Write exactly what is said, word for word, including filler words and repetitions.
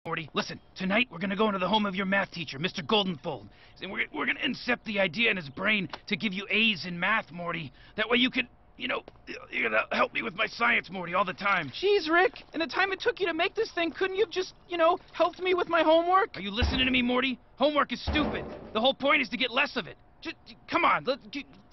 Morty, listen, tonight we're gonna go into the home of your math teacher, Mister Goldenfold. And we're, we're gonna incept the idea in his brain to give you A's in math, Morty. That way you can, you know, you're gonna help me with my science, Morty, all the time. Jeez, Rick, in the time it took you to make this thing, couldn't you have just, you know, helped me with my homework? Are you listening to me, Morty? Homework is stupid. The whole point is to get less of it. Just, come on, let,